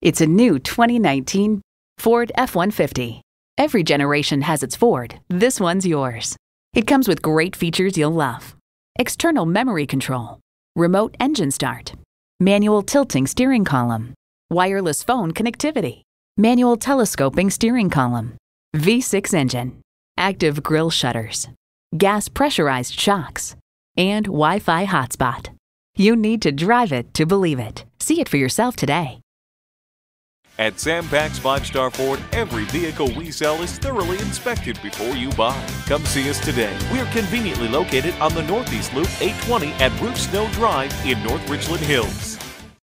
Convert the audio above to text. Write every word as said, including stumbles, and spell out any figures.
It's a new twenty nineteen Ford F one fifty. Every generation has its Ford. This one's yours. It comes with great features you'll love. External memory control, remote engine start, manual tilting steering column, wireless phone connectivity, manual telescoping steering column, V six engine, active grille shutters, gas pressurized shocks, and Wi-Fi hotspot. You need to drive it to believe it. See it for yourself today. At Sam Pack's Five Star Ford, every vehicle we sell is thoroughly inspected before you buy. Come see us today. We're conveniently located on the Northeast Loop eight twenty at Root Snow Drive in North Richland Hills.